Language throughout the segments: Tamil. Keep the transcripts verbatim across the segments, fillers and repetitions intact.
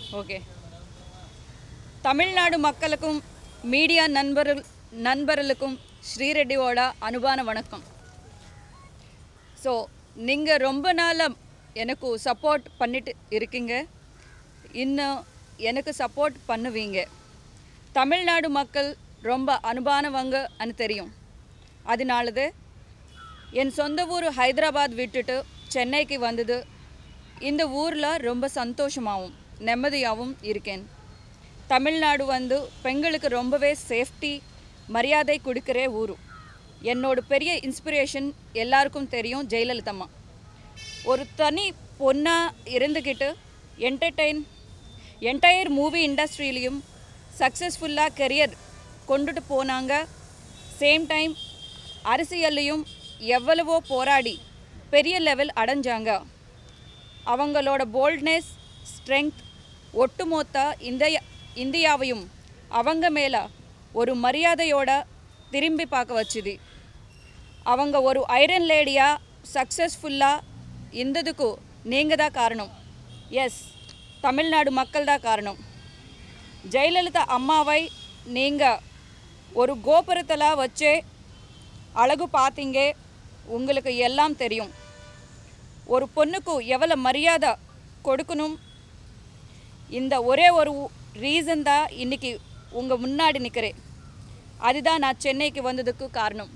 ஓகே. தமிழ்நாடு மக்களுக்கும் மீடியா நண்பர்கள் நண்பர்களுக்கும் ஸ்ரீரெட்டியோட அனுபான வணக்கம். ஸோ நீங்கள் ரொம்ப நாளாக எனக்கு சப்போர்ட் பண்ணிட்டு இருக்கீங்க, இன்னும் எனக்கு சப்போர்ட் பண்ணுவீங்க. தமிழ்நாடு மக்கள் ரொம்ப அனுபானவங்கன்னு தெரியும். அதனாலது என் சொந்த ஊர் ஹைதராபாத் விட்டுட்டு சென்னைக்கு வந்தது. இந்த ஊரில் ரொம்ப சந்தோஷமாகவும் நிம்மதியாகவும் இருக்கேன். தமிழ்நாடு வந்து பெண்களுக்கு ரொம்பவே சேஃப்டி மரியாதை கொடுக்குற ஊர். என்னோட பெரிய இன்ஸ்பிரேஷன் எல்லாருக்கும் தெரியும், ஜெயலலிதம்மா. ஒரு தனி பொண்ணாக இருந்துக்கிட்டு என்டர்டெயின் என்டையர் மூவி இண்டஸ்ட்ரியிலையும் சக்ஸஸ்ஃபுல்லாக கெரியர் கொண்டுட்டு போனாங்க. சேம் டைம் அரசியல்லையும் எவ்வளவோ போராடி பெரிய லெவல் அடைஞ்சாங்க. அவங்களோட போல்ட்னஸ், ஸ்ட்ரெங்க் ஒட்டுமொத்த இந்திய இந்தியாவையும் அவங்க மேலே ஒரு மரியாதையோட திரும்பி பார்க்க வச்சுது. அவங்க ஒரு ஐரன் லேடியாக சக்ஸஸ்ஃபுல்லாக இருந்ததுக்கு நீங்கள் தான் காரணம். எஸ், தமிழ்நாடு மக்கள் தான் காரணம். ஜெயலலிதா அம்மாவை நீங்கள் ஒரு கோபுரத்தில் வச்சே அழகு பார்த்தீங்க. உங்களுக்கு எல்லாம் தெரியும், ஒரு பொண்ணுக்கு எவ்வளோ மரியாதை கொடுக்கணும். இந்த ஒரே ஒரு ரீசன் தான் இன்றைக்கி உங்கள் முன்னாடி நிற்கிறேன். அதுதான் நான் சென்னைக்கு வந்ததுக்கு காரணம்.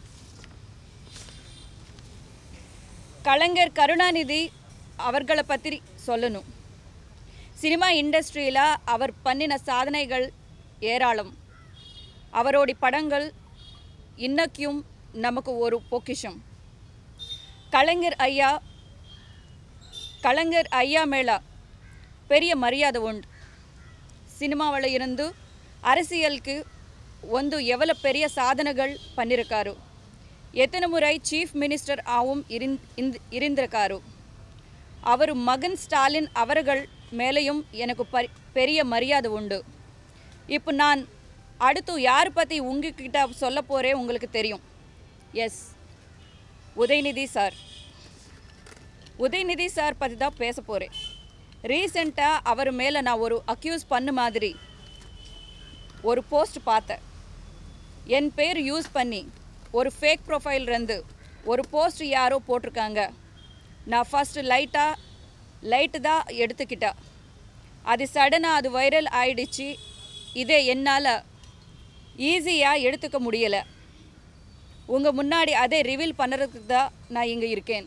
கலைஞர் கருணாநிதி அவர்களை பற்றி சொல்லணும். சினிமா இண்டஸ்ட்ரியில் அவர் பண்ணின சாதனைகள் ஏராளம். அவரோட படங்கள் இன்னைக்கும் நமக்கு ஒரு பொக்கிஷம். கலைஞர் ஐயா கலைஞர் ஐயா மேலே பெரிய மரியாதை உண்டு. சினிமாவில் இருந்து அரசியலுக்கு வந்து எவ்வளோ பெரிய சாதனைகள் பண்ணியிருக்காரு. எத்தனை முறை சீஃப் மினிஸ்டர் ஆகவும் இருந்திருக்காரு. அவர் மகன் ஸ்டாலின் அவர்கள் மேலேயும் எனக்கு பரி பெரிய மரியாதை உண்டு. இப்போ நான் அடுத்து யார் பற்றி உங்ககிட்ட சொல்ல போகிறேன் உங்களுக்கு தெரியும். Yes, Udhayanidhi sir. Udhayanidhi sir பற்றி தான் பேச போகிறேன். ரீசெண்டாக அவர் மேலே நான் ஒரு அக்யூஸ் பண்ண மாதிரி ஒரு போஸ்ட் பார்த்தேன். என் பேர் யூஸ் பண்ணி ஒரு ஃபேக் ப்ரொஃபைல் இருந்து ஒரு போஸ்ட் யாரோ போட்டிருக்காங்க. நான் ஃபஸ்ட்டு லைட்டாக லைட்டு தான் எடுத்துக்கிட்டேன். அது சடனாக அது வைரல் ஆயிடுச்சு. இதே என்னால் ஈஸியாக எடுத்துக்க முடியலை. உங்கள் முன்னாடி அதை ரிவீல் பண்ணுறதுக்கு தான் நான் இங்கே இருக்கேன்.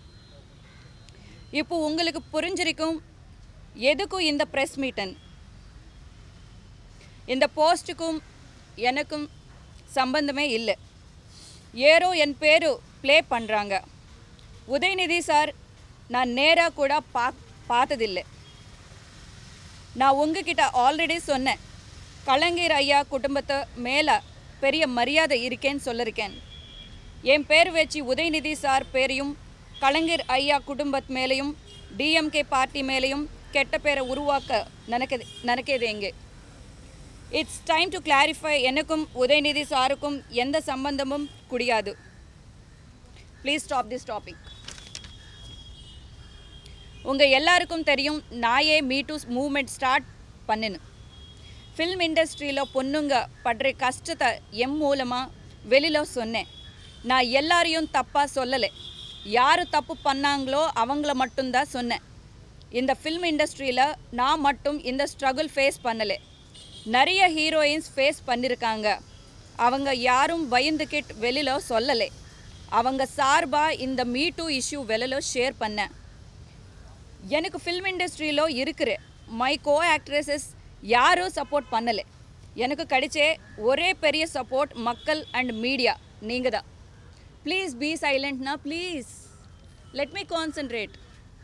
இப்போ உங்களுக்கு புரிஞ்சிருக்கும் எதுக்கும் இந்த ப்ரெஸ் மீட்டன். இந்த போஸ்ட்டுக்கும் எனக்கும் சம்பந்தமே இல்லை. ஏரோ என் பேர் ப்ளே பண்ணுறாங்க. உதயநிதி சார் நான் நேராக கூட பா பார்த்ததில்லை. நான் உங்ககிட்ட ஆல்ரெடி சொன்னேன், கலைஞர் ஐயா குடும்பத்தை மேலே பெரிய மரியாதை இருக்கேன்னு சொல்லியிருக்கேன். என் பேர் வச்சு உதயநிதி சார் பேரையும் கலைஞர் ஐயா குடும்பத்து மேலேயும் டிஎம்கே பார்ட்டி மேலேயும் கெட்ட பேரை உருவாக்க நினைக்க நினைக்கிறதேங்க. It's time to clarify. எனக்கும் உதயநிதி சாருக்கும் எந்த சம்பந்தமும் கிடையாது. Please stop this topic. உங்கள் எல்லாருக்கும் தெரியும், நாயே மீ டூ மூவ்மெண்ட் ஸ்டார்ட் பண்ணினு. ஃபில்ம் இண்டஸ்ட்ரியில் பொண்ணுங்க படுற கஷ்டத்தை எம் மூலமாக வெளியில் சொன்னேன். நான் எல்லாரையும் தப்பாக சொல்லலை. யார் தப்பு பண்ணாங்களோ அவங்கள மட்டும்தான் சொன்னேன். இந்த ஃபில்ம் இண்டஸ்ட்ரியில் நான் மட்டும் இந்த ஸ்ட்ரகிள் ஃபேஸ் பண்ணலை. நிறைய ஹீரோயின்ஸ் ஃபேஸ் பண்ணியிருக்காங்க. அவங்க யாரும் பயந்துக்கிட்டு வெளியில் சொல்லலை. அவங்க சார்பாக இந்த மீ டூ இஷ்யூ வெளியில் ஷேர் பண்ணேன். எனக்கு ஃபில்ம் இண்டஸ்ட்ரியில் இருக்கிற மை கோ ஆக்ட்ரஸஸ் யாரும் சப்போர்ட் பண்ணலை. எனக்கு கிடைச்ச ஒரே பெரிய சப்போர்ட் மக்கள் அண்ட் மீடியா நீங்கள் தான். ப்ளீஸ் பி சைலண்ட்னா, please let me concentrate.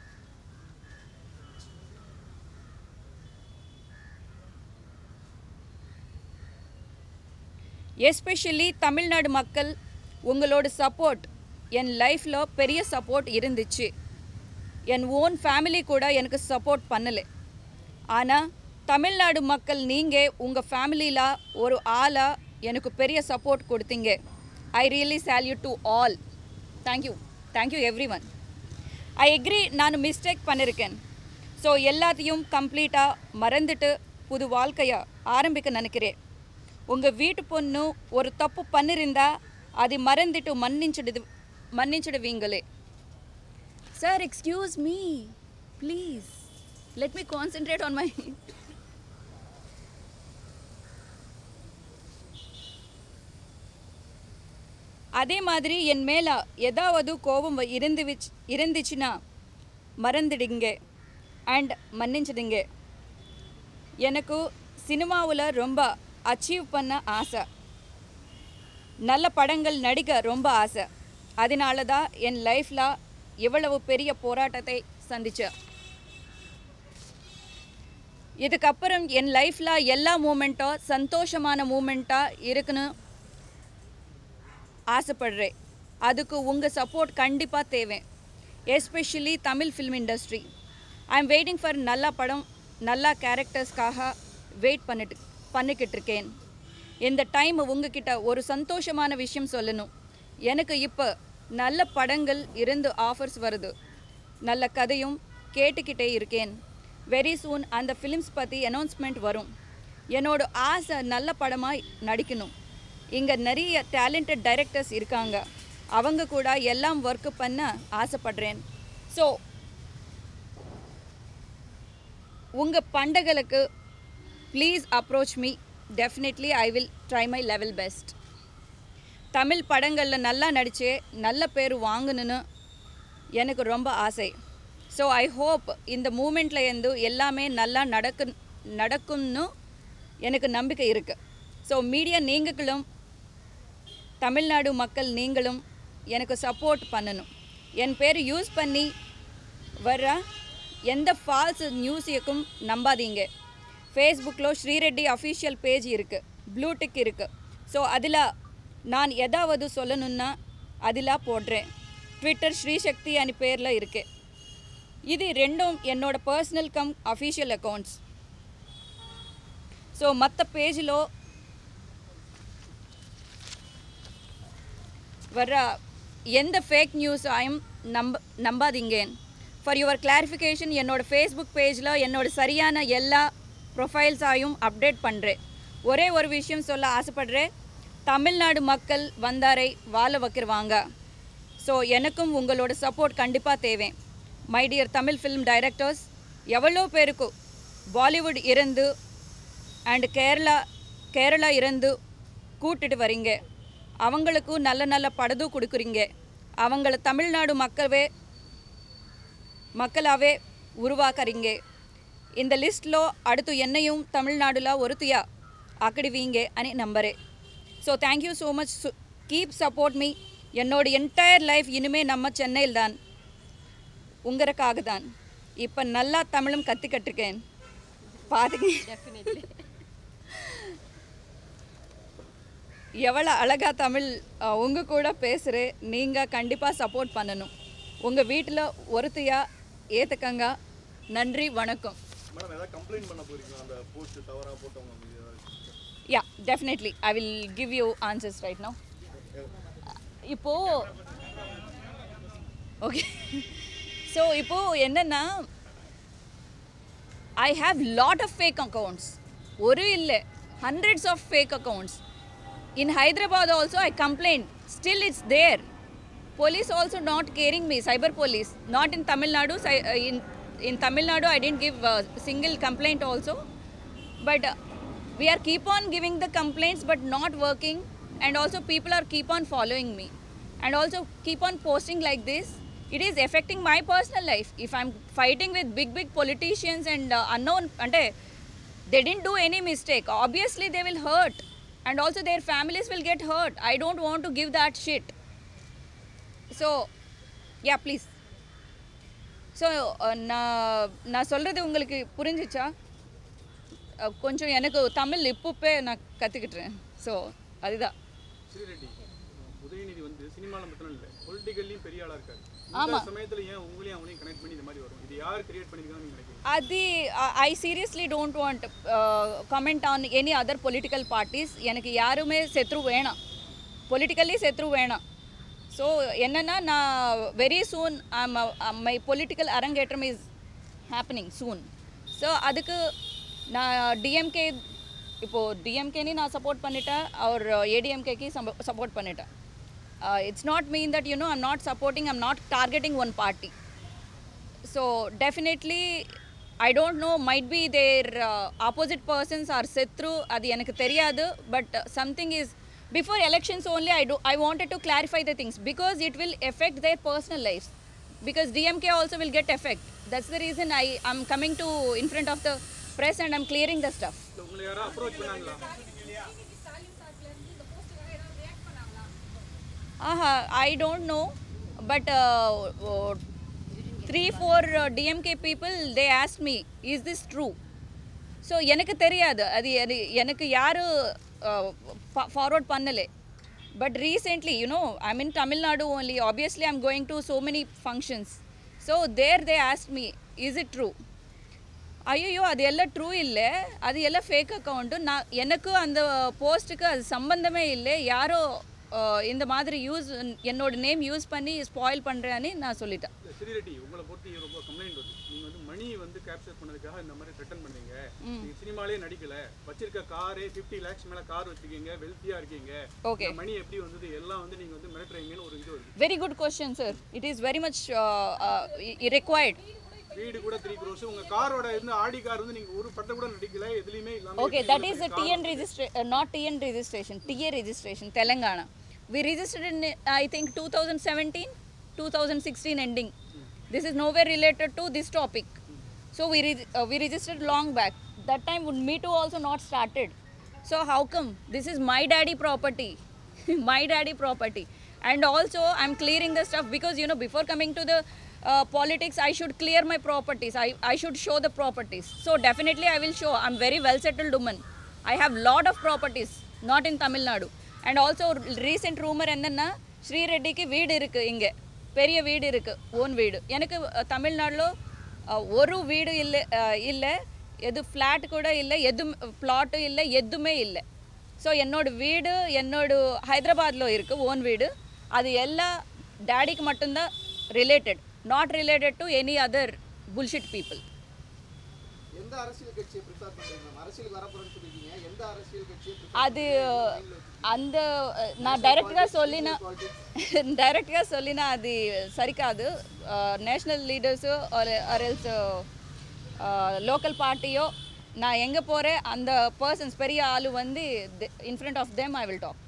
Especially Tamil Nadu மக்கள், உங்களோட சப்போர்ட் என் லைஃப்பில் பெரிய சப்போர்ட் இருந்துச்சு. என் ஓன் ஃபேமிலி கூட எனக்கு சப்போர்ட் பண்ணலை. ஆனால் தமிழ்நாடு மக்கள் நீங்கள் உங்கள் ஃபேமிலியில் ஒரு ஆளாக எனக்கு பெரிய சப்போர்ட் கொடுத்தீங்க. I really salute to all. Thank you thank you everyone. I agree, நான் மிஸ்டேக் பண்ணியிருக்கேன். ஸோ எல்லாத்தையும் கம்ப்ளீட்டாக மறந்துட்டு புது வாழ்க்கையை ஆரம்பிக்க நினைக்கிறேன். உங்கள் வீட்டு பொண்ணு ஒரு தப்பு பண்ணிருந்தா அது மறந்துட்டு மன்னிச்சிடு மன்னிச்சிடுவீங்களே. Sir, excuse me please, let me concentrate on my. அதே மாதிரி என் மேலே ஏதாவது கோபம் இருந்து இருந்துச்சுன்னா மறந்துடுங்க அண்ட் மன்னிச்சிடுங்க. எனக்கு சினிமாவில் ரொம்ப அச்சீவ் பண்ண ஆசை, நல்ல படங்கள் நடிக்க ரொம்ப ஆசை. அதனால தான் என் லைஃப்பில் எவ்வளவு பெரிய போராட்டத்தை சந்தித்தேன். இதுக்கப்புறம் என் லைஃப்பில் எல்லா மூமெண்ட்டும் சந்தோஷமான மூமெண்ட்டாக இருக்குன்னு ஆசைப்படுறேன். அதுக்கு உங்கள் சப்போர்ட் கண்டிப்பாக தேவை, especially Tamil film industry. I am waiting for நல்ல படம், நல்ல கேரக்டர்ஸ்க்காக வெயிட் பண்ணிட்டு பண்ணிக்கிட்டு இருக்கேன். இந்த டைம் உங்ககிட்ட ஒரு சந்தோஷமான விஷயம் சொல்லணும். எனக்கு இப்போ நல்ல படங்கள் இருந்து ஆஃபர்ஸ் வருது, நல்ல கதையும் கேட்டுக்கிட்டே இருக்கேன். வெரி சூன் அந்த ஃபிலிம்ஸ் பற்றி அனௌன்ஸ்மெண்ட் வரும். என்னோட ஆசை நல்ல படமாக நடிக்கணும். இங்கே நிறைய டேலண்டட் டைரக்டர்ஸ் இருக்காங்க, அவங்க கூட எல்லாம் ஒர்க் பண்ண ஆசைப்படுறேன். ஸோ உங்கள் பண்டங்களுக்கு please approach me. Definitely I will try my level best. Tamil படங்களில் நல்லா நடித்து நல்ல பேர் வாங்கணுன்னு எனக்கு ரொம்ப ஆசை. ஸோ ஐ ஹோப் இந்த மூமெண்ட்டில் இருந்து எல்லாமே நல்லா நடக்கு நடக்கும்னு எனக்கு நம்பிக்கை இருக்குது. ஸோ மீடியா நீங்களும் தமிழ்நாடு மக்கள் நீங்களும் எனக்கு சப்போர்ட் பண்ணணும். என் பேர் யூஸ் பண்ணி வர்ற எந்த ஃபால்ஸ் நியூஸையும் நம்பாதீங்க. ஃபேஸ்புக்கில் ஸ்ரீரெட்டி அஃபிஷியல் பேஜ் இருக்குது, ப்ளூடிக் இருக்குது. ஸோ அதில் நான் எதாவது சொல்லணுன்னா அதில் போடுறேன். ட்விட்டர் ஸ்ரீசக்தி அனி பேரில் இருக்குது. இது ரெண்டும் என்னோட personal cum official accounts. So மற்ற பேஜில் வர்ற எந்த ஃபேக் நியூஸையும் நம்ப நம்பாதீங்க. ஃபார் யுவர் கிளாரிஃபிகேஷன் என்னோடய ஃபேஸ்புக் பேஜில் என்னோடய சரியான எல்லா ப்ரொஃபைல்ஸாயும் அப்டேட் பண்ணுறேன். ஒரே ஒரு விஷயம் சொல்ல ஆசைப்படுறேன், தமிழ்நாடு மக்கள் வந்தாரை வாழ வைக்கிறவாங்க. ஸோ எனக்கும் உங்களோட சப்போர்ட் கண்டிப்பாக தேவை. My dear Tamil film directors, எவ்வளோ பேருக்கு பாலிவுட் இருந்து அண்ட் கேரளா கேரளா இருந்து கூட்டிட்டு வரீங்க, அவங்களுக்கு நல்ல நல்ல படதும் கொடுக்குறீங்க. அவங்கள தமிழ்நாடு மக்களவே மக்களாகவே உருவாக்குறீங்க. இந்த லிஸ்ட்டில் அடுத்து என்னையும் தமிழ்நாடுல ஒருத்தியா ஆக்கிடுவீங்க అని நம்புறேன். So thank you so much. Keep support me. என்னோட என்டையர் லைஃப் இனிமேல் நம்ம சென்னையில் தான், உங்களுக்காக தான். இப்போ நல்லா தமிழும் கற்றுக்கிட்டுருக்கேன், பாருங்க. டெஃபினெட்லி எவ்வளோ அழகாக தமிழ் உங்கள் கூட பேசுகிறேன். நீங்கள் கண்டிப்பாக சப்போர்ட் பண்ணணும். உங்கள் வீட்டில் ஒருத்தையாக ஏற்றுக்கங்க. நன்றி, வணக்கம். Yeah, definitely I will give you answers right now. இப்போது ஓகே, ஸோ இப்போது என்னென்னா, I have lot of fake accounts. ஒரு இல்லை, hundreds of fake accounts. In Hyderabad also I complained, still it's there. Police also not caring me, cyber police. Not in Tamil Nadu, in, in Tamil Nadu I didn't give a single complaint also. But uh, we are keep on giving the complaints but not working, and also people are keep on following me. And also keep on posting like this. It is affecting my personal life. If I'm fighting with big big politicians and uh, unknown, ante they didn't do any mistake, obviously they will hurt. And also their families will get hurt. I don't want to give that shit. So, yeah, please. So, நான் நான் சொல்கிறது உங்களுக்கு புரிஞ்சிச்சா? கொஞ்சம் எனக்கு தமிழ் இப்போப்பே நான் கற்றுக்கிட்டுறேன். ஸோ அதுதான். ஸ்ரீரெட்டி உதயநிதி வந்து சினிமாவில் மட்டும் இல்லை, பொலிட்டிக்கல்லையும் பெரிய ஆளாக இருக்காரு. ஆமாம், சமயத்தில் ஏன் உங்களையும் அவனையும் கனெக்ட் பண்ணி இந்த மாதிரி வரும்? இது யார் கிரியேட் பண்ணியிருக்காங்கன்னு நினைக்கிறீங்க? அது I seriously don't want comment on any other political parties. எனக்கு யாருமே செத்ரு வேணாம், பொலிட்டிக்கல்லி செத்ரு வேணாம். ஸோ என்னென்னா, நான் வெரி சூன் மை பொலிட்டிக்கல் அரங்கேற்றம் இஸ் happening soon. So அதுக்கு நான் டிஎம்கே இப்போது டிஎம்கேனி நான் சப்போர்ட் பண்ணிட்டேன் அவர் ஏடிஎம்கேக்கு சப்போர்ட் பண்ணிட்டேன். It's not mean that you know I'm not supporting I'm not targeting one party. So definitely I don't know, might be their uh, opposite persons are Setru, adi enakku theriyadu, but uh, something is, before elections only I do I wanted to clarify the things because it will affect their personal lives, because D M K also will get effect. That's the reason I am coming to in front of the press and I'm clearing the stuff. உங்களை யாரா அப்ரோச் பண்ணாங்களா? Aha, I don't know, but uh, uh, three four uh, D M K people they asked me, is this true? So எனக்கு தெரியாது அது எனக்கு யாரு forward பண்ணல. But recently, you know, I'm in Tamil Nadu only, obviously I'm going to so many functions, so there they asked me, is it true? ஐயோ அது எல்லாம் ட்ரூ இல்லை, அது எல்லாம் ஃபேக் அக்கௌண்ட்டு, நான் எனக்கு அந்த போஸ்ட்டுக்கு அது சம்பந்தமே இல்லை, யாரோ இந்த மாதிரி யூஸ் என்னோட நேம் யூஸ் பண்ணி ஸ்பாயில் பண்ணுறேன்னு நான் சொல்லிட்டேன். ஸ்ரீ ரெட்டி உங்களை பொறுத்து ரொம்ப கம்ப்ளைண்ட் வருது, நீங்கள் வந்து மணி வந்து கேப்சர் பண்ணதுக்காக இந்த மாதிரி ரிட்டர்ன் பண்ணீங்க, நீங்கள் சினிமாலே நடிக்கல, வச்சிருக்க காரே ஃபிஃப்டி லேக்ஸ் மேலே கார் வச்சுருக்கீங்க, வெல்த்தியாக இருக்கீங்க, ஓகே மணி எப்படி வந்தது எல்லாம் வந்து நீங்கள் வந்து மிரட்டுறீங்கன்னு ஒரு இது வருது. Very good question sir, it is very much required. வீடு கூட three crores, உங்க காரோட இந்த ஆடி கார் வந்து நீங்க ஒரு பட்ட கூட நடிக்கல, எதுலயுமே இல்லாம. Okay, that is a T N registration, uh, not T N registration, T A registration, Telangana. We registered in I think two thousand seventeen, two thousand sixteen ending. Hmm. This is nowhere related to this topic. Hmm. So we re uh, we registered long back. That time Me Too also not started. So how come? This is my daddy property, my daddy property. And also I'm clearing the stuff because you know before coming to the Uh, politics I should clear my properties, I, I should show the properties. So definitely I will show. I'm very well settled woman, I have lot of properties, not in Tamil Nadu. And also recent rumor enna Sri Reddy ki veedu irukku, inge periya veedu irukku, own veedu. Enakku Tamil Nadu oru veedu illa illa edu flat kuda illa, edu plot illa, edume illa. So ennodu veedu ennodu Hyderabad lo irukku, own veedu. Adu ella daddy ku mattum da related, not related to any other bullshit people. எந்த அரசியல் கட்சியை பிரிஃபர் பண்றீங்க? அரசியலுக்கு வர போறேன்னு சொல்லிருக்கீங்க, எந்த அரசியல் கட்சியை அது அந்த நான் டைரக்டா சொல்லினா டைரக்டா சொல்லினா அது சரிக்காது. நேஷனல் லீடர்ஸோ ஆர் எல்ஸ் லோக்கல் பார்ட்டியோ நான் எங்கே போகிறேன் அந்த பர்சன்ஸ் பெரிய ஆளு வந்து in front of them I will talk.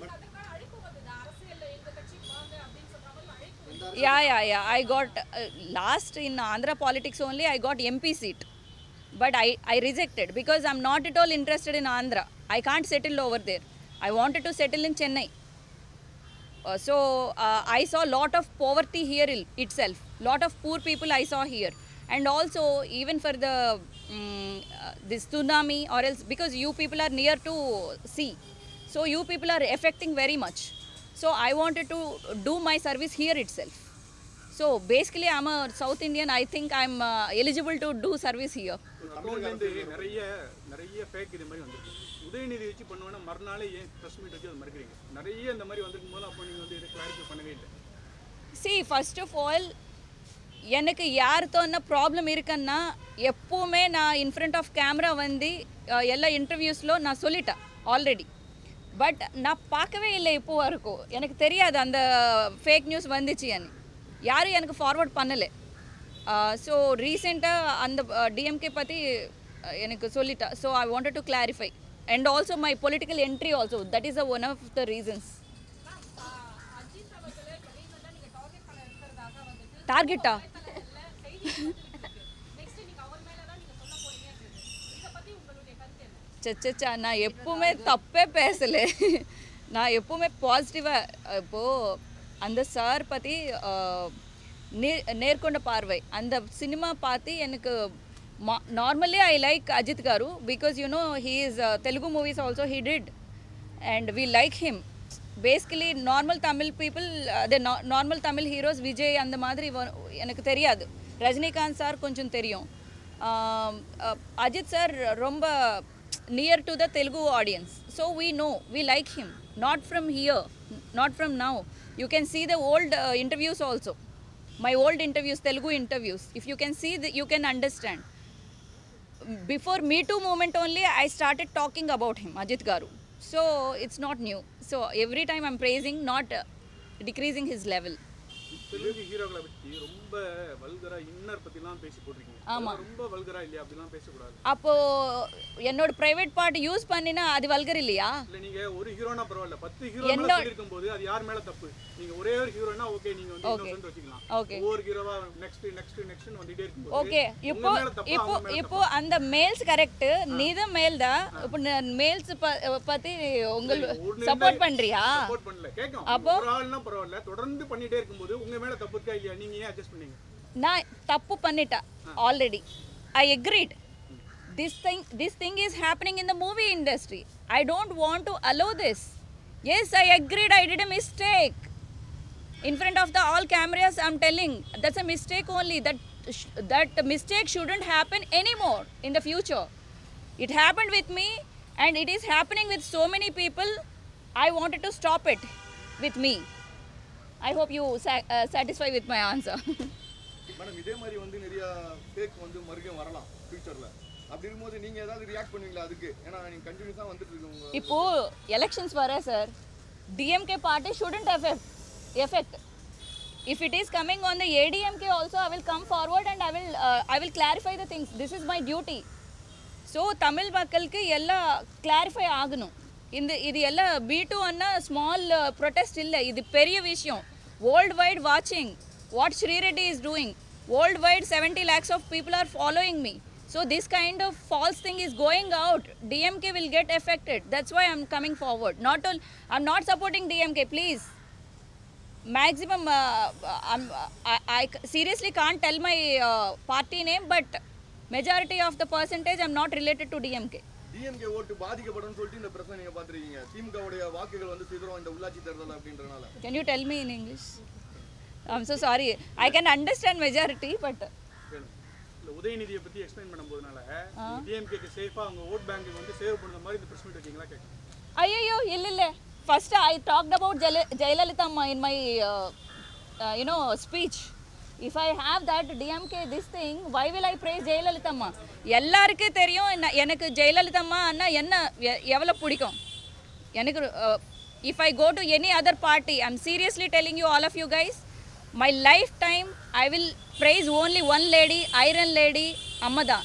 Yeah, yeah, yeah. I got uh, last in Andhra politics only. I got M P seat, but I I rejected because I'm not at all interested in Andhra. I can't settle over there. I wanted to settle in Chennai. Uh, so uh, I saw lot of poverty here itself. Lot of poor people I saw here, and also even for the um, uh, this tsunami or else because you people are near to sea, so you people are affecting very much. So I wanted to do my service here itself. So basically I'm a South Indian. I think I'm uh, eligible to do service here. தமிழ்லேருந்து நிறைய நிறைய ஃபேக் இது மாதிரி வந்துருக்கு. உதயநிதி வச்சு பண்ணுவேன்னா மறுநாளே ஏன் ப்ரெஸ் மீட் வச்சு அதை மறுக்கிறீங்க? நிறைய இந்த மாதிரி வந்திருக்கும் போது அப்போ நீங்கள் வந்து இதை கிளாரிஃபை பண்ணவே இல்லை. See, first of all, எனக்கு யார்த்தோன்னா ப்ராப்ளம் இருக்குன்னா எப்போவுமே நான் இன் ஃப்ரண்ட் ஆஃப் கேமரா வந்து எல்லா இன்டர்வியூஸில் நான் சொல்லிட்டேன் ஆல்ரெடி. பட் நான் பார்க்கவே இல்லை இப்போ வரைக்கும், எனக்கு தெரியாது அந்த ஃபேக் நியூஸ் வந்துச்சுன்னு, யாரும் எனக்கு ஃபார்வர்ட் பண்ணலை. ஸோ ரீசெண்டாக அந்த டிஎம்கே பற்றி எனக்கு சொல்லிட்டா. So I wanted to clarify and also my political entry also, that is a one of the reasons. டார்கெட்டா? சச்சா நான் எப்பவுமே தப்பே பேசலை, நான் எப்பவுமே பாசிட்டிவாக. இப்போது அந்த சார் பற்றி நே நேர்கொண்ட பார்வை அந்த சினிமா பார்த்து எனக்கு மா normally I like Ajith garu because you know he is Telugu movies also he did and we like him. Basically normal Tamil people அது நார்மல் தமிழ் ஹீரோஸ் விஜய் அந்த மாதிரி எனக்கு தெரியாது. ரஜினிகாந்த் சார் கொஞ்சம் தெரியும். அஜித் சார் ரொம்ப near to the Telugu audience, so we know, we like him, not from here, not from now. You can see the old uh, interviews also. My old interviews, Telugu interviews. If you can see, that you can understand. Before Me Too movement only, I started talking about him, Ajit Garu. So it's not new. So every time I'm praising, not uh, decreasing his level. Telugu ஹீரோக்களை பற்றி ரொம்ப வல்கரா இன்னர் பற்றிலாம் பேசி போட்டிருக்கீங்க. ஆமாம், ரொம்ப வல்கரா இல்லையா? அப்படிலாம் பேசக்கூடாது. அப்போ என்னோட பிரைவேட் பார்ட் யூஸ் பண்ணினா அது வல்கர் இல்லையா? இல்லை, நீங்கள் ஒரு ஹீரோனா பரவாயில்ல, பத்து ஹீரோ மேலே இருக்கும்போது அது யார் மேலே தப்பு? நீங்கள் ஒரே ஒரு ஹீரோனா ஓகே, நீங்கள் வந்து இன்னொரு வச்சுக்கலாம். ஓகே, ஒவ்வொரு ஹீரோவா நெக்ஸ்ட் நெக்ஸ்ட் நெக்ஸ்ட் வந்துட்டே இருக்கும்போது ஓகே. இப்போ இப்போ இப்போ அந்த மேல்ஸ் கரெக்ட், நீ தான் மேல் தான். இப்போ மேல்ஸ் பற்றி உங்களுக்கு சப்போர்ட் பண்ணுறியா? சப்போர்ட் பண்ணல, கேட்கும். அப்போ ஒரு ஆள்னா பரவாயில்ல, தொடர்ந்து பண்ணிட்டே இருக்கும்போது உங்க மேல தப்பு இருக்கா இல்லையா? நீங்க ஏன் அட்ஜஸ்ட் பண்ணீங்க? நான் தப்பு பண்ணிட்டேன் already. I agreed. This thing this thing is happening in the movie industry. I don't want to allow this. Yes, I agreed, I did a mistake. In front of the all cameras I'm telling that's a mistake only. That that mistake shouldn't happen anymore in the future. It happened with me and it is happening with so many people. I wanted to stop it with me. I hope you sa uh, satisfy with my answer. Madam, இதே மாதிரி வந்து நிறைய ஃபேக் வந்து மறுபடியும் வரலாம் ஃபியூச்சர்ல. அப்படி இருக்கும்போது நீங்க ஏதாவது ரியாக்ட் பண்ணுவீங்களா அதுக்கு? ஏன்னா நீங்க கண்டினியூஸா வந்துட்டு இருக்கீங்க. இப்போ எலெக்ஷன்ஸ் வர sir, D M K party shouldn't affect effect. If it is coming on the A D M K also, I will come forward and I will uh, I will clarify the things. This is my duty. So Tamil மக்களுக்கு எல்லாம் clarify ஆகணும். இந்த இது எல்லாம் B two அண்ணா ஸ்மால் protest இல்லை, இது பெரிய விஷயம். Worldwide watching what Sri Reddy is doing. Worldwide seventy lakhs of people are following me. So this kind of false thing is going out. D M K will get affected. That's why I'm coming forward. Not all, I'm not supporting D M K, please. Maximum, uh, I'm, I, I seriously can't tell my uh, party name, but majority of the percentage I'm not related to D M K. D M K ஓட்டு பாதிக்கப்படும் சொல்லிட்டு இந்த பிரச்சனை நீங்க பாத்துறீங்க. திமுகவுடைய வாக்குகள் வந்து சிதறும் இந்த உள்ளாட்சி தேர்தல் அப்படின்றனால. Can you tell me in English? I'm so sorry. I can understand majority, but உதயநிதியை பத்தி எக்ஸ்பிளைன் பண்ணும்போதுனால D M K க்கு சேஃபா அவங்க ஓட் பேங்க் வந்து சேவ் பண்ணுற மாதிரி இந்த பிரஸ் மீட் வைக்கீங்களா கேக்குறேன். ஐயோ இல்ல இல்ல. First I talked about Jayalalitha in my uh, uh, you know speech. If I have that D M K this thing, why will I praise Jayalalitha amma? எல்லாருக்கும் தெரியும் எனக்கு Jayalalitha amma அண்ணா என்ன எவ்வளவு பிடிக்கும். எனக்கு if I go to any other party, I'm seriously telling you, all of you guys, my lifetime I will praise only one lady, Iron Lady, Ammada,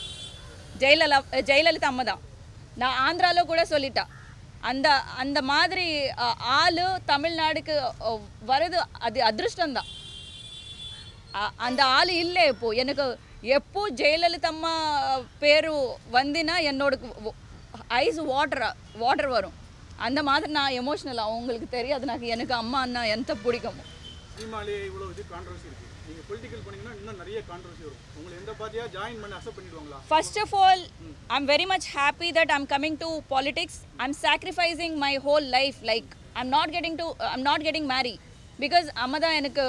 Jayalalitha Ammada. நான் ஆந்திரால கூட சொல்லிட்டா, அந்த அந்த மாதிரி ஆளு தமிழ்நாடுக்கு வரது அது அதிர்ஷ்டம் தான். அந்த ஆள் இல்லை. இப்போ எனக்கு எப்போ ஜெயலலிதா அம்மா பேரு வந்தினா என்னோட ஐஸ் வாட்டர் வாட்டர் வரும். அந்த மாதிரி நான் எமோஷனலாக உங்களுக்கு தெரியாது. எனக்கு எனக்கு அம்மா அண்ணா எந்த பிடிக்குமோ. சினிமாலே இவ்வளோ இது கான்ட்ரவர்சி இருக்குது. நீங்கள் பொலிட்டிக்கல் பண்ணிங்கன்னா இன்னும் நிறைய கான்ட்ரவர்சி வரும். உங்களை எந்த பார்ட்டியாக ஜாயின் பண்ணி அக்செப்ட் பண்ணிடுவாங்களா? First of all, I am very much happy that I am coming to politics. I am sacrificing my whole life. Like I am not getting to I am not getting marry because அம்மா தான் எனக்கு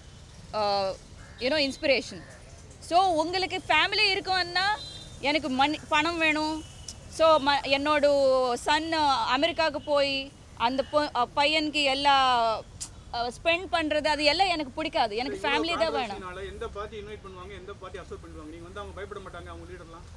யூனோ இன்ஸ்பிரேஷன். ஸோ உங்களுக்கு ஃபேமிலி இருக்குன்னா எனக்கு மணி பணம் வேணும். ஸோ ம என்னோட சன் அமெரிக்காவுக்கு போய் அந்த பையனுக்கு எல்லா ஸ்பெண்ட் பண்ணுறது அது எல்லாம் எனக்கு பிடிக்காது. எனக்கு ஃபேமிலி தான் வேணும். எந்த பார்ட்டி இன்வைட் பண்ணுவாங்க, எந்த பார்ட்டி அக்செப்ட் பண்ணுவாங்க? நீங்கள் வந்து அவங்க பயப்பட மாட்டாங்க அவங்க லீடர்லாம்?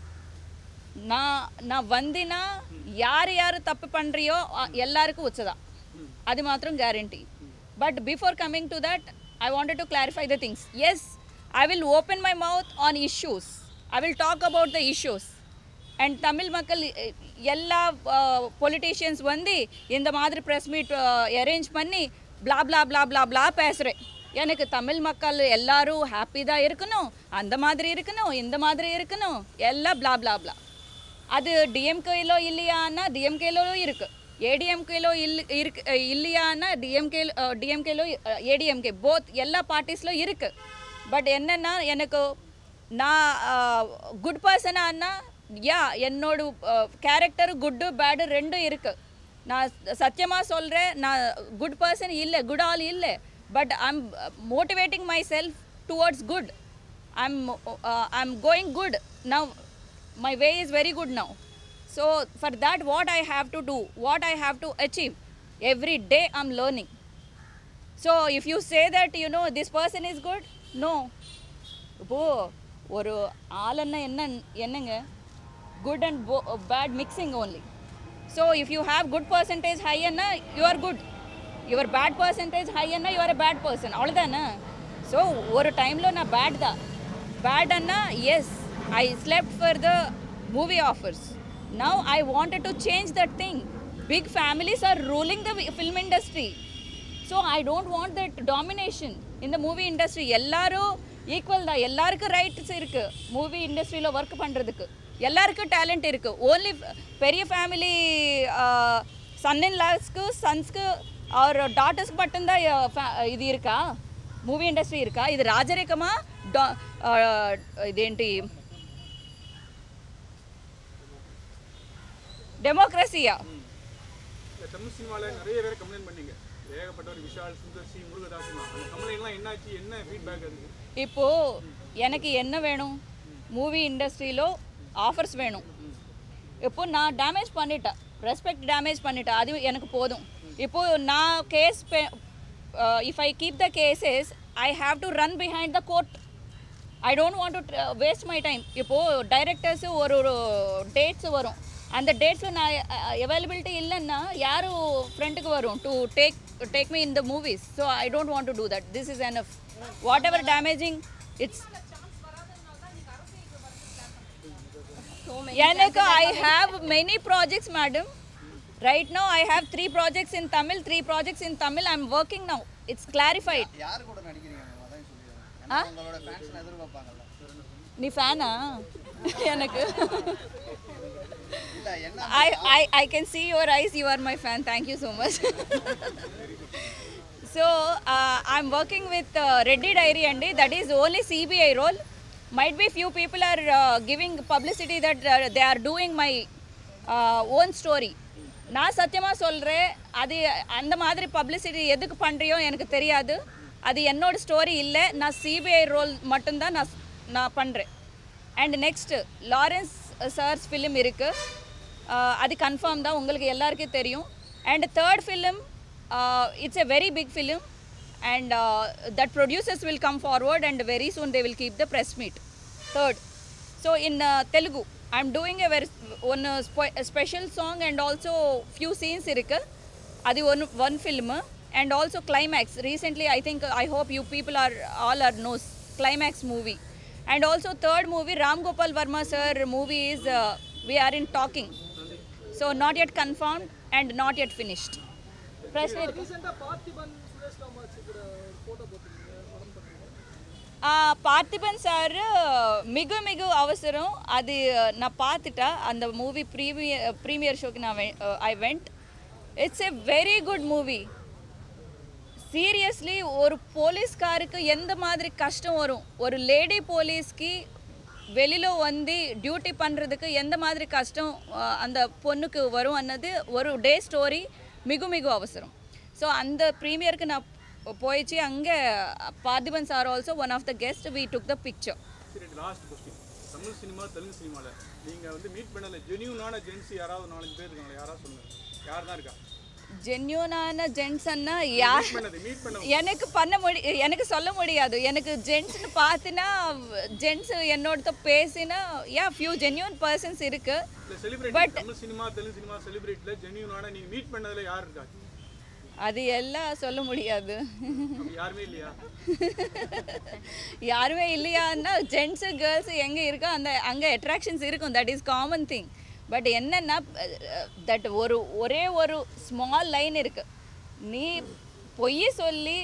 நான் நான் வந்தினா யார் யார் தப்பு பண்ணுறியோ எல்லாருக்கும் வச்சதா, அது மாத்திரம் guarantee. But before coming to that, I wanted to clarify the things. Yes, I will open my mouth on issues. I will talk about the issues. And Tamil மக்கள் எல்லா politicians வந்து இந்த மாதிரி press meet arrange பண்ணி blah blah blah blah blah பேசுகிறேன். எனக்கு தமிழ் மக்கள் எல்லாரும் ஹாப்பி தான் இருக்கணும், அந்த மாதிரி இருக்கணும், இந்த மாதிரி இருக்கணும், எல்லாம் blah blah blah. அது டிஎம்கேலோ இல்லையான்னா டிஎம்கேலோ இருக்குது, ஏடிஎம்கேலோ இல் இருக்கு இல்லையான்னா டிஎம்கே டிஎம்கேலோ ஏடிஎம்கே போத் எல்லா பார்ட்டிஸ்லோ இருக்குது. பட் என்னென்னா எனக்கு நான் குட் பர்சனான்னா யா என்னோட கேரக்டர் குட்டு பேடு ரெண்டும் இருக்குது. நான் சத்தியமாக சொல்கிறேன், நான் குட் பர்சன் இல்லை, குட் ஆல் இல்லை. But I am motivating myself towards good. I am I am going good now. My way is very good now. So for that, what I have to do, what I have to achieve, every day I'm learning. So if you say that, you know, this person is good, no. இப்போ ஒரு ஆளன்னா என்ன என்னங்க good and bad mixing only. So if you have good percentage high anna, you are good. Your bad percentage high anna, you are a bad person. Avladana. So ஒரு டைம்ல நான் bad da. Bad anna, yes, I slept for the movie offers. Now I wanted to change that thing. Big families are ruling the film industry. So I don't want that domination in the movie industry. எல்லாரும் ஈக்குவல் தான், எல்லாருக்கும் ரைட்ஸ் இருக்கு மூவி இண்டஸ்ட்ரியில் ஒர்க் பண்ணுறதுக்கு, எல்லாருக்கும் டேலண்ட் இருக்கு. ஓன்லி பெரிய ஃபேமிலி சன் இன் லாஸ்க்கு சன்ஸ்க்கு அவர் டாட்டர்ஸ்க்கு மட்டும்தான் இது இருக்கா, மூவி ఇండస్ట్రీ இருக்கா? ఇది రాజరికమా ఇదేంటి డెమోక్రసీయా? தமிழ் சினிமாவில் நிறைய பேர் கம்ப்ளைண்ட் பண்ணீங்க, ஏகப்பட்டவர் விஷால், சுந்தர் சி, முருகதாஸ், அந்த கம்ப்ளைண்ட்லாம் என்னாச்சு, என்ன ஃபீட்பேக் அதுக்கு? இப்போது எனக்கு என்ன வேணும், மூவி இண்டஸ்ட்ரியில் ஆஃபர்ஸ் வேணும். இப்போது நான் டேமேஜ் பண்ணிட்டேன், ரெஸ்பெக்ட் டேமேஜ் பண்ணிட்டேன், அது எனக்கு போதும். இப்போது நான் case if I keep the cases I have to run behind the court. I don't want to waste my time. இப்போது டைரக்டர்ஸு ஒரு ஒரு டேட்ஸ் வரும், அந்த டேட்ஸில் நான் அவைலபிலிட்டி இல்லைன்னா யாரும் ஃப்ரெண்டுக்கு வரும் to take take me in the movies. So I don't want to do that. This is enough. Whatever damaging it's எனக்கு I have many projects madam. Right no I have three projects in Tamil, three projects in Tamil. I am working now. It's clarified. நீ ஃபேனா எனக்கு? I, I, I can see your eyes, you are my fan, thank you so much. So uh, I'm working with uh, Reddy Diary andi, that is only C B I role. Might be few people are uh, giving publicity that uh, they are doing my uh, own story. நான் சத்தியமா சொல்றேன், அது அந்த மாதிரி பப்ளிசிட்டி எதுக்கு பண்றியோ எனக்கு தெரியாது. அது என்னோட ஸ்டோரி இல்லை, நான் C B I ரோல் மட்டும்தான் நான் நான் பண்ணுறேன். And next Lawrence sir's film இருக்குது, அது கன்ஃபார்ம் தான், உங்களுக்கு எல்லாருக்கும் தெரியும். And third film, it's a very big film and uh, that producers will come forward and very soon they will keep the press meet. Third, so in uh, Telugu I am doing a very one uh, a special song and also few scenes irukku, adi one one film. And also Climax recently, I think I hope you people are all are knows Climax movie. And also third movie Ram Gopal Verma sir movie is uh, we are in talking, so not yet confirmed and not yet finished. Parthiban sir மிகு மிகு அவசரம், அது நான் பார்த்துட்டா. அந்த மூவி ப்ரீமியர் ப்ரீமியர் ஷோக்கு நான் I went. It's a very good movie. Seriously, ஒரு போலீஸ்காருக்கு எந்த மாதிரி கஷ்டம் வரும், ஒரு லேடி போலீஸ்க்கு வெளியில் வந்து டியூட்டி பண்ணுறதுக்கு எந்த மாதிரி கஷ்டம் அந்த பொண்ணுக்கு வரும் அன்னது ஒரு டே ஸ்டோரி, மிகு மிகு அவசரம். ஸோ அந்த ப்ரீமியருக்கு நான் போயிடுச்சு. அங்கே Parthiban sir also one of the guest, we took the picture. சரி, last question. Tamil cinema Telugu சினிமாவில் நீங்கள் வந்து மீட் பண்ணல ஜென்யூனான ஜென்ஸ் யாராவது நாலஞ்சு பேர் இருக்காங்களா? யாராவது சொல்லுங்கள், யார் தான் இருக்கா ஜென்யூனான ஜென்ஸ்? அண்ணா யார் எனக்கு பண்ண முடி எனக்கு சொல்ல முடியாது. எனக்கு ஜென்ஸ்னு பார்த்தினா ஜென்ஸ் என்னோட பேசினா யா ஃபியூ ஜென்யூன் பர்சன்ஸ் இருக்கு. But Tamil cinema Telugu cinema செலிபிரிட்டியில் ஜென்யூனான நீங்கள் மீட் பண்ணதில் யார் இருக்கா? அது எல்லாம் சொல்ல முடியாது. யாருமே இல்லையா? யாருமே இல்லையான்னா ஜென்ஸு கேர்ள்ஸு எங்கே இருக்கோ அந்த அங்கே அட்ராக்ஷன்ஸ் இருக்கும், that is common thing. But என்னென்னா தட் ஒரு ஒரே ஒரு ஸ்மால் லைன் இருக்குது, நீ பொய் சொல்லி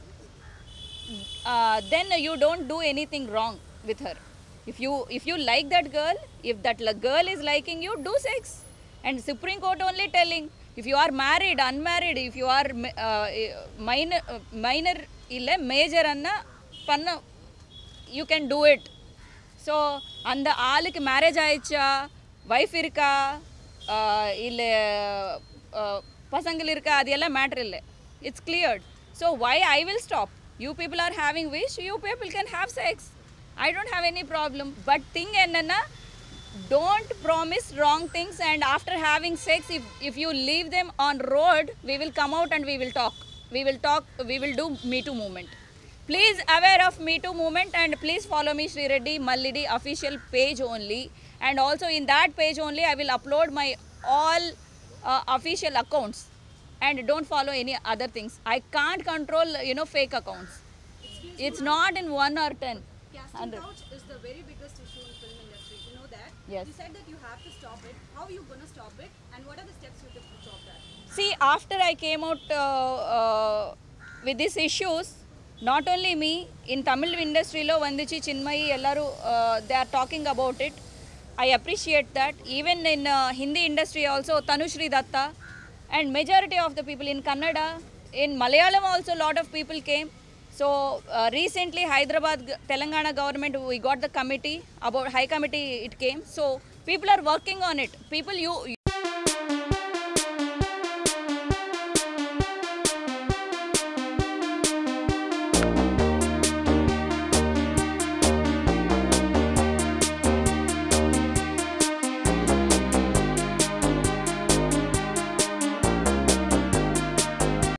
then you don't do anything wrong with her. If you if you like that girl, if that girl is liking you, do sex. And supreme court only telling, if you are married, unmarried, if you are uh, minor uh, minor illa major anna panna, you can do it. So and aalukku marriage aicha, wife irka illa pasangal irka, adella matter illa, it's cleared. So why I will stop? You people are having wish, you people can have sex, I don't have any problem. But thing enna, don't promise wrong things and after having sex, if if you leave them on road, we will come out and we will talk. we will talk, we will do Me Too movement. Please aware of Me Too movement and please follow me Sri Reddy Mallidi official page only, and also in that page only I will upload my all uh, official accounts, and don't follow any other things. I can't control, you know, fake accounts. Excuse It's me, not in one or ten. casting Hundred. couch is the very biggest issue in film industry. You know that? Yes. You said that you have to stop it. How are you going to stop it? And what are the steps you took to stop that? See, after I came out uh, uh, with these issues, not only me, in Tamil industry lo Vandichi Chinmayi ellaru uh, they are talking about it. I appreciate that. Even in uh, Hindi industry also, Tanushri Datta and majority of the people in Kannada, in Malayalam also lot of people came. So uh, recently Hyderabad Telangana government, we got the committee, about high committee it came. So people are working on it. People, you